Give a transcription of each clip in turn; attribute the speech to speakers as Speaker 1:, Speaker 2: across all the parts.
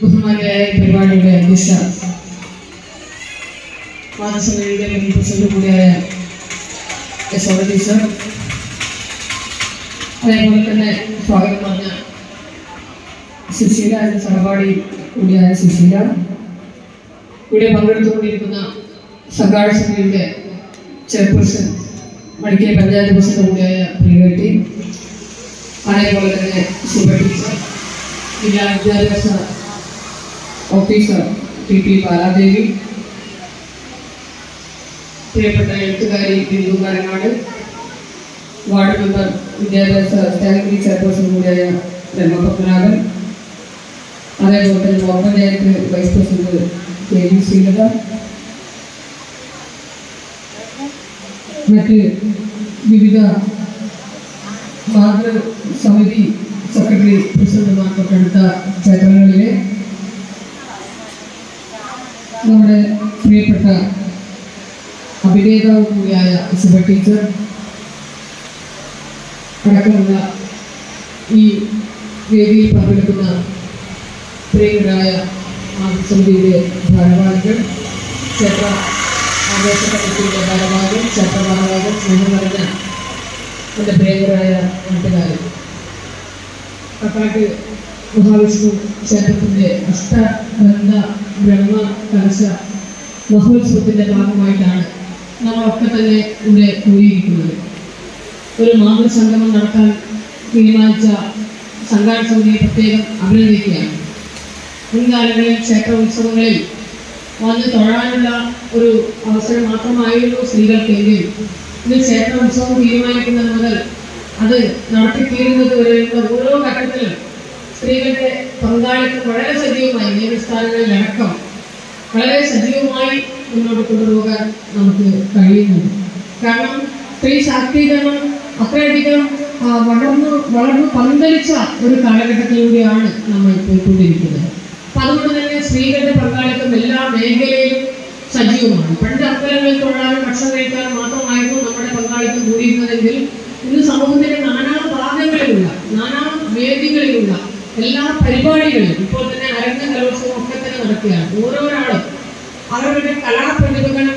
Speaker 1: ബഹുമാനിയായ പരിപാടിയുടെ അധ്യക്ഷ മാനസഭയുടെ പ്രസിഡന്റ് കൂടിയായ യശോദ ടീച്ചർ, അതേപോലെ തന്നെ സ്വാഗതം പറഞ്ഞ സുശീല എന്ന സഹപാഠി കൂടിയായ സുശീല, ഇവിടെ പങ്കെടുത്തുകൊണ്ടിരിക്കുന്ന സംഘാടക സമിതിയുടെ ചെയർപേഴ്സൺ മടിക്കൽ പഞ്ചായത്ത് പ്രസിഡന്റ് കൂടിയായ പ്രിയവട്ടി, അതേപോലെ തന്നെ ശിവ ടീച്ചർ, ജില്ലാ വിദ്യാഭ്യാസ ഓഫീസർ ടി ബാലാദേവി, പ്രിയപ്പെട്ട എഴുത്തുകാരി ബിന്ദു കാരങ്ങാട്, വാർഡ് മെമ്പർ വിദ്യാഭ്യാസ സ്റ്റാൻഡിംഗ് ചെയർപേഴ്സൺ കൂടിയായ രമപത്മനാഭൻ, അതേപോലെ തന്നെ block panchayat vice president K V Sreelatha, മറ്റ് വിവിധ മാതൃസമിതി സെക്രട്ടറി പ്രസിഡന്റുമാർ തൊട്ടടുത്ത ക്ഷേത്രങ്ങളിലെ നമ്മുടെ പ്രിയപ്പെട്ട അഭിനേതാവ് കൂടിയായ ശിവ ടീച്ചർ അടക്കമുള്ള ഈ വേദിയിൽ പങ്കെടുക്കുന്ന പ്രിയരായ മാതൃസമിതിയുടെ ഭാരവാഹികൾ, ക്ഷേത്ര ആഘോഷ കമ്മിറ്റിയുടെ ഭാരവാഹികൾ, ക്ഷേത്ര ഭാരവാഹികൾ, സ്നേഹം പറഞ്ഞ എൻ്റെ പ്രിയരായ നാട്ടുകാർ, കക്കാട്ട് മഹാവിഷ്ണു ക്ഷേത്രത്തിൻ്റെ അഷ്ടബന്ധ ബ്രഹ്മ കലശ മഹോത്സവത്തിൻ്റെ ഭാഗമായിട്ടാണ് നമ്മളൊക്കെ തന്നെ ഇവിടെ കൂടിയിരിക്കുന്നത്. ഒരു മാതൃസംഗമം നടത്താൻ തീരുമാനിച്ച സംഘാടക സമിതിയെ പ്രത്യേകം അഭിനന്ദിക്കുകയാണ്. മുൻകാലങ്ങളിൽ ക്ഷേത്ര ഉത്സവങ്ങളിൽ വന്ന് തൊഴാനുള്ള ഒരു അവസരം മാത്രമായിരുന്നു സ്ത്രീകൾക്കെങ്കിൽ ഇത് ക്ഷേത്ര ഉത്സവം തീരുമാനിക്കുന്നത് മുതൽ അത് നടത്തിത്തീരുന്നത് വരെയുള്ള ഓരോ ഘട്ടത്തിലും സ്ത്രീകളുടെ പങ്കാളിത്തം വളരെ സജീവമായി നേതൃസ്ഥാനങ്ങളിലടക്കം വളരെ സജീവമായി മുന്നോട്ട് കൊണ്ടുപോകാൻ നമുക്ക് കഴിയുന്നുണ്ട്. കാരണം സ്ത്രീ ശാക്തീകരണം അത്രയധികം വളർന്നു പന്തലിച്ച ഒരു കാലഘട്ടത്തിലൂടെയാണ് നമ്മൾ പോയിക്കൊണ്ടിരിക്കുന്നത്. അപ്പം അതുകൊണ്ട് തന്നെ സ്ത്രീകളുടെ പങ്കാളിത്തം എല്ലാ മേഖലയിലും സജീവമാണ്. പണ്ട് അമ്പലങ്ങളിൽ തൊഴാനും ഭക്ഷണം കഴിക്കാനും മാത്രമായിരുന്നു നമ്മുടെ പങ്കാളിത്തം കൂടിയിരുന്നതെങ്കിൽ ഇന്ന് സമൂഹത്തിന്റെ നാനാ ഭാഗങ്ങളിലുള്ള നാനാ വേദികളിലുള്ള എല്ലാ പരിപാടികളിലും ഇപ്പോൾ തന്നെ അരങ്ങ കലോത്സവം ഒക്കെ തന്നെ നടക്കുകയാണ്. ഓരോരാളും അവരുടെ കലാപ്രതിഭകൾ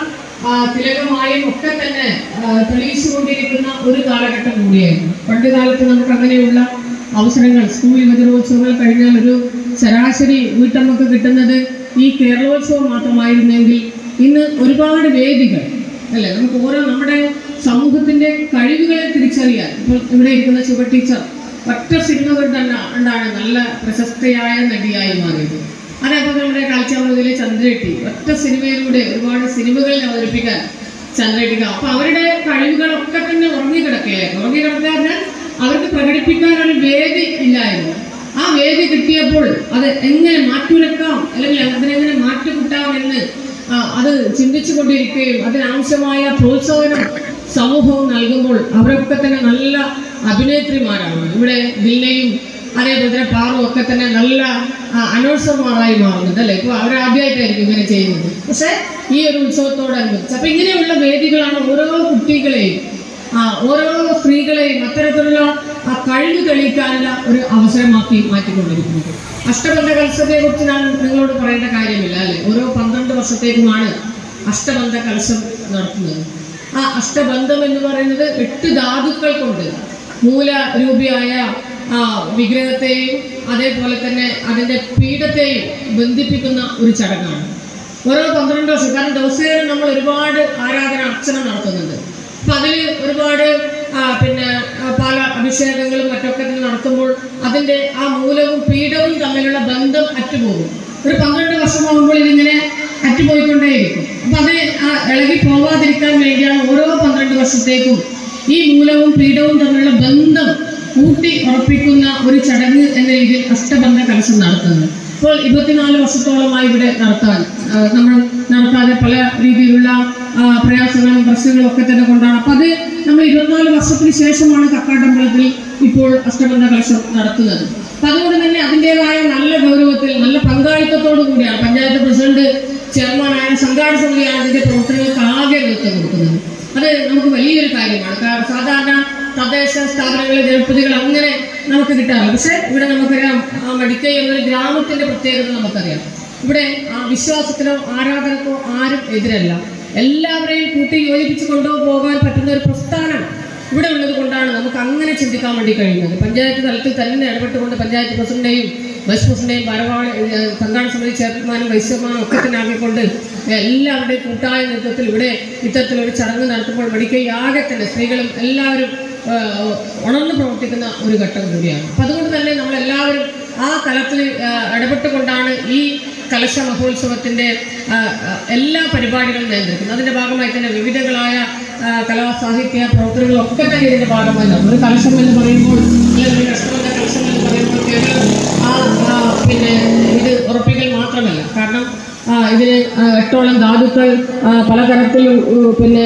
Speaker 1: തിലകമായും ഒക്കെ തന്നെ തെളിയിച്ചുകൊണ്ടിരിക്കുന്ന ഒരു കാലഘട്ടം കൂടിയായിരുന്നു. പണ്ട് കാലത്ത് നമുക്ക് അങ്ങനെയുള്ള അവസരങ്ങൾ സ്കൂൾ യുവജനോത്സവങ്ങൾ കഴിഞ്ഞാൽ ഒരു ശരാശരി വീട്ടമ്മക്ക് കിട്ടുന്നത് ഈ കേരളോത്സവം മാത്രമായിരുന്നെങ്കിൽ ഇന്ന് ഒരുപാട് വേദികൾ അല്ലേ, നമുക്ക് ഓരോ നമ്മുടെ സമൂഹത്തിന്റെ കഴിവുകളെ തിരിച്ചറിയാൻ ഇപ്പോൾ ഇവിടെ ഇരിക്കുന്ന ശിവ ടീച്ചർ ഒറ്റ സിനിമകൾ തന്നെ ഉണ്ടാണ് നല്ല പ്രശസ്തയായ നടിയായി മാറിയത്. അതേപോലെ നമ്മുടെ കാഴ്ചാമൃതിയിലെ ചന്ദ്രേട്ടി ഒറ്റ സിനിമയിലൂടെ ഒരുപാട് സിനിമകളിൽ അവതരിപ്പിക്കാൻ ചന്ദ്രേട്ടിക. അപ്പൊ അവരുടെ കഴിവുകളൊക്കെ തന്നെ ഉറങ്ങിക്കിടക്കാതെ അവർക്ക് പ്രകടിപ്പിക്കാൻ ഒരു വേദി ഇല്ലായിരുന്നു. ആ വേദി കിട്ടിയപ്പോൾ അത് എങ്ങനെ മാറ്റുരക്കാം അല്ലെങ്കിൽ അതിനെങ്ങനെ മാറ്റുകൂട്ടാം എന്ന് അത് ചിന്തിച്ചു കൊണ്ടിരിക്കുകയും അതിനാവശ്യമായ പ്രോത്സാഹനം സമൂഹവും നൽകുമ്പോൾ അവരൊക്കെ തന്നെ നല്ല അഭിനേത്രിമാരാണ്. ഇവിടെ ദിൽനയും അതേപോലെ പാറും ഒക്കെ തന്നെ നല്ല അനൗൺസർമാരായി മാറുന്നത് അല്ലേ. ഇപ്പോൾ അവരാദ്യമായിട്ടായിരിക്കും ഇങ്ങനെ ചെയ്യുന്നത്. പക്ഷെ ഈ ഒരു ഉത്സവത്തോടനുബന്ധിച്ച് അപ്പൊ ഇങ്ങനെയുള്ള വേദികളാണ് ഓരോ കുട്ടികളെയും ഓരോ സ്ത്രീകളെയും അത്തരത്തിലുള്ള കഴിവ് തെളിയിക്കാനുള്ള ഒരു അവസരമാക്കി മാറ്റിക്കൊണ്ടിരിക്കുന്നത്. അഷ്ടബന്ധ കലശത്തെ കുറിച്ച് ഞാൻ നിങ്ങളോട് പറയേണ്ട കാര്യമില്ല അല്ലെ. ഓരോ 12 വർഷത്തേക്കുമാണ് അഷ്ടബന്ധ കലശം നടത്തുന്നത്. ആ അഷ്ടബന്ധം എന്ന് പറയുന്നത് 8 ധാതുക്കൾ കൊണ്ട് മൂലരൂപിയായ വിഗ്രഹത്തെയും അതേപോലെ തന്നെ അതിൻ്റെ പീഠത്തെയും ബന്ധിപ്പിക്കുന്ന ഒരു ചടങ്ങാണ്. ഓരോ 12 വർഷം, കാരണം ദിവസേന നമ്മൾ ഒരുപാട് ആരാധന അർച്ചന നടത്തുന്നുണ്ട്. അപ്പം അതിൽ ഒരുപാട് പല അഭിഷേകങ്ങളും മറ്റൊക്കെ തന്നെ നടത്തുമ്പോൾ അതിൻ്റെ ആ മൂലവും പീഠവും തമ്മിലുള്ള ബന്ധം അറ്റുപോകും. ഒരു 12 വർഷമാകുമ്പോൾ ഇതിങ്ങനെ അറ്റുപോയിക്കൊണ്ടേയിരിക്കും. അപ്പം അത് ഇളകി പോവാതിരിക്കാൻ വേണ്ടിയാണ് ഓരോ 12 വർഷത്തേക്കും ഈ മൂലവും പീഠവും തമ്മിലുള്ള ബന്ധം കൂട്ടി ഉറപ്പിക്കുന്ന ഒരു ചടങ്ങ് എന്ന രീതിയിൽ അഷ്ടബന്ധ കലശം നടത്തുന്നത്. ഇപ്പോൾ 24 വർഷത്തോളമായി ഇവിടെ നമ്മൾ നടത്താതെ പല രീതിയിലുള്ള പ്രയാസങ്ങളും പ്രശ്നങ്ങളും ഒക്കെ തന്നെ കൊണ്ടാണ്. അപ്പം അത് നമ്മൾ 24 വർഷത്തിന് ശേഷമാണ് കക്കാട്ടമ്പലത്തിൽ ഇപ്പോൾ അഷ്ടബന്ധ കലശം നടത്തുന്നത്. അപ്പം അതുകൊണ്ട് തന്നെ അതിൻ്റെതായ നല്ല ഗൗരവത്തിൽ നല്ല പങ്കാളിത്തത്തോടു കൂടിയാണ് പഞ്ചായത്ത് പ്രസിഡന്റ് ചെയർമാനായ സംഘാടക സമിതിയാണ് ഇതിന്റെ പ്രവർത്തനങ്ങൾക്ക് ആകെ നേതൃത്വം കൊടുക്കുന്നത്. അത് നമുക്ക് വലിയൊരു കാര്യമാണ്. സാധാരണ തദ്ദേശ സ്ഥാപനങ്ങളിലെ ജനപ്രതികൾ അങ്ങനെ നമുക്ക് കിട്ടാറില്ല. പക്ഷെ ഇവിടെ നമുക്കറിയാം, മടിക്കൈ എന്നൊരു ഗ്രാമത്തിന്റെ പ്രത്യേകത നമുക്കറിയാം. ഇവിടെ വിശ്വാസത്തിനോ ആരാധനക്കോ ആരും എതിരല്ല. എല്ലാവരെയും കൂട്ടി യോജിപ്പിച്ച് കൊണ്ടുപോകാൻ പറ്റുന്ന ഒരു പ്രസ്ഥാനം ഇവിടെ ഉള്ളത് കൊണ്ടാണ് നമുക്ക് അങ്ങനെ ചിന്തിക്കാൻ വേണ്ടി കഴിയുന്നത്. പഞ്ചായത്ത് തലത്തിൽ തന്നെ ഇടപെട്ടുകൊണ്ട് പഞ്ചായത്ത് പ്രസിഡന്റിനെയും വൈസ് പ്രസിഡന്റിനെയും സംഘാടന സമിതി ചെയർമാനും വൈസ് ചെയർമാനും ഒക്കെ തന്നെ ആക്കിക്കൊണ്ട് എല്ലാവരുടെയും കൂട്ടായ നേതൃത്വത്തിൽ ഇവിടെ ഇത്തരത്തിലൊരു ചടങ്ങ് നടത്തുമ്പോൾ മടിക്കൈ ആകെ തന്നെ സ്ത്രീകളും എല്ലാവരും ഉണർന്നു പ്രവർത്തിക്കുന്ന ഒരു ഘട്ടം കൂടിയാണ്. അപ്പം അതുകൊണ്ട് തന്നെ നമ്മളെല്ലാവരും ആ തലത്തിൽ ഇടപെട്ടുകൊണ്ടാണ് ഈ കലശ മഹോത്സവത്തിൻ്റെ എല്ലാ പരിപാടികളും നിയന്ത്രിക്കുന്നത്. അതിൻ്റെ ഭാഗമായി തന്നെ വിവിധങ്ങളായ കലാ സാഹിത്യ പ്രവർത്തനങ്ങളൊക്കെ തന്നെ ഇതിൻ്റെ ഭാഗമായി നടന്നു. ഒരു കലശം എന്ന് പറയുമ്പോൾ, അല്ലെങ്കിൽ ഒരു കഷ്ടമെന്ന കലശം എന്ന് പറയുമ്പോൾ കേവലം പിന്നെ ഇത് ഉറപ്പിക്കൽ മാത്രമല്ല. കാരണം ഇതിന് 8ഓളം ധാതുക്കൾ പലതരത്തിൽ പിന്നെ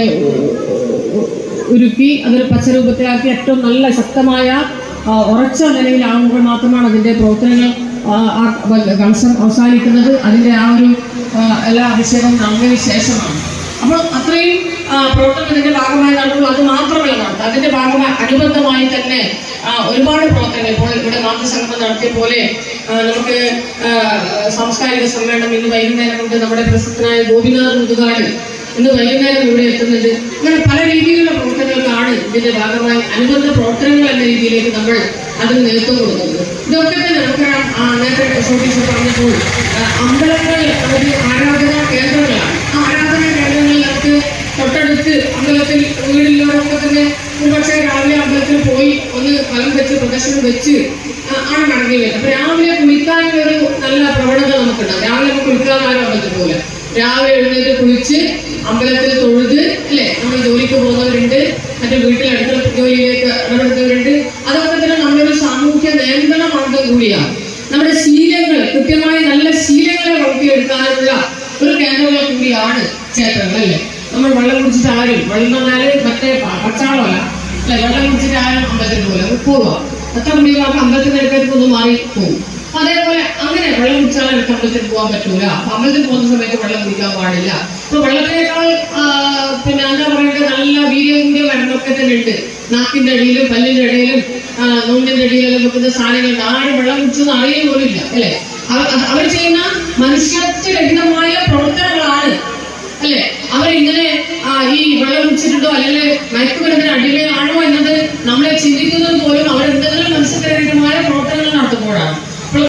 Speaker 1: ഉരുക്കി അതൊരു പച്ചരൂപത്തിലാക്കി ഏറ്റവും നല്ല ശക്തമായ ഉറച്ച നിലയിലാകുമ്പോൾ മാത്രമാണ് അതിൻ്റെ പ്രവർത്തനങ്ങൾ കലശം അവസാനിക്കുന്നത്. അതിൻ്റെ ആ ഒരു എല്ലാ അഭിഷേകം നടന്നതിന് ശേഷമാണ്. അപ്പോൾ അത്രയും പ്രവർത്തനം ഇതിൻ്റെ ഭാഗമായി നടന്നു. അത് മാത്രമല്ല നടത്തുക, അതിൻ്റെ ഭാഗമായി അനുബന്ധമായി തന്നെ ഒരുപാട് പ്രവർത്തനങ്ങൾ ഇപ്പോൾ ഇവിടെ മാതൃസംഗമം നടത്തിയ പോലെ നമുക്ക് സാംസ്കാരിക സമ്മേളനം ഇന്ന് വൈകുന്നേരം കൊണ്ട് നമ്മുടെ പ്രസിദ്ധനായ ഗോപിനാഥ് മുതുകാട് ഇന്ന് വൈകുന്നേരം ഇവിടെ എത്തുന്നുണ്ട്. അങ്ങനെ പല രീതിയിലുള്ള പ്രവർത്തനങ്ങൾക്കാണ് ഇതിന്റെ ഭാഗമായി അനുബന്ധ പ്രവർത്തനങ്ങൾ എന്ന രീതിയിലേക്ക് നമ്മൾ അതിന് നേതൃത്വം കൊടുക്കുന്നത്. ഇതൊക്കെ തന്നെ നമുക്ക് നേരത്തെ ഷോട്ടീസ് പറഞ്ഞപ്പോൾ അമ്പലങ്ങൾ ഒരു ആരാധനാ കേന്ദ്രങ്ങളാണ്. ആ ആരാധനാ കേന്ദ്രങ്ങളിൽ നമുക്ക് തൊട്ടടുത്ത് അമ്പലത്തിൽ വീടിലുള്ളവരൊക്കെ തന്നെ ഒരുപക്ഷെ രാവിലെ അമ്പലത്തിൽ പോയി ഒന്ന് ഫലം വെച്ച് പ്രദർശനം വെച്ച് ആണ് മടങ്ങി വരുന്നത്. അപ്പൊ രാവിലെ കുളിക്കാനൊരു നല്ല പ്രവണത നമുക്കുണ്ടാകും. രാവിലെ നമുക്ക് കുളിക്കാനാരും അമ്പലത്തിൽ പോലെ രാവിലെ എഴുന്നേറ്റ് കുളിച്ച് അമ്പലത്തിൽ തൊഴുത് അല്ലെ, നമ്മൾ ജോലിക്ക് പോകുന്നവരുണ്ട്, മറ്റേ വീട്ടിൽ അടുക്കള ജോലിയിലേക്ക് ഇടപെടുന്നവരുണ്ട്. അതൊക്കെ തന്നെ നമ്മളൊരു സാമൂഹ്യ നിയന്ത്രണ മാർഗം കൂടിയാണ്. നമ്മുടെ ശീലങ്ങൾ കൃത്യമായി നല്ല ശീലങ്ങളെ വളർത്തിയെടുക്കാനുള്ള ഒരു കേന്ദ്രങ്ങൾ കൂടിയാണ് ക്ഷേത്രങ്ങൾ അല്ലെ. നമ്മൾ വെള്ളം കുടിച്ചിട്ട് ആരും, വെള്ളം പറഞ്ഞാല് മറ്റേ പച്ചാളമല്ല അല്ലെ, വെള്ളം കുടിച്ചിട്ട് ആരും അമ്പലത്തിൽ പോലെ പോവുക. എത്ര മണിയാകുമ്പോൾ അമ്പലത്തിന്റെ അടുത്തേക്ക് ഒന്ന് മാറി പോകും. അതേപോലെ അങ്ങനെ വെള്ളം കുടിച്ചാൽ എനിക്ക് അമ്പലത്തിൽ പോകാൻ പറ്റൂല. അമ്പലത്തിൽ പോകുന്ന സമയത്ത് വെള്ളം കുടിക്കാൻ പാടില്ല. ഇപ്പൊ വെള്ളത്തിനേക്കാൾ പിന്നെ എന്താ പറയുക, നല്ല വീര്യം കൂടിയ മരുന്നൊക്കെ തന്നെ ഉണ്ട്. നാക്കിന്റെ അടിയിലും പല്ലിന്റെ ഇടയിലും നൂലിന്റെ അടിയിലും വെക്കുന്ന സാധനങ്ങളുണ്ട്. ആരും വെള്ളം കുടിച്ചൊന്നും അറിയുക പോലും ഇല്ല അല്ലെ. അവർ ചെയ്യുന്ന മനുഷ്യത്വരഹിതമായ പ്രവർത്തനങ്ങളാണ് അല്ലെ. അവരിങ്ങനെ ഈ വെള്ളം കുടിച്ചിട്ടുണ്ടോ അല്ലെങ്കിൽ മയക്കുമരുന്നിന് അടിമയാണോ എന്നത് നമ്മളെ ചിന്തിക്കുന്നത് പോലും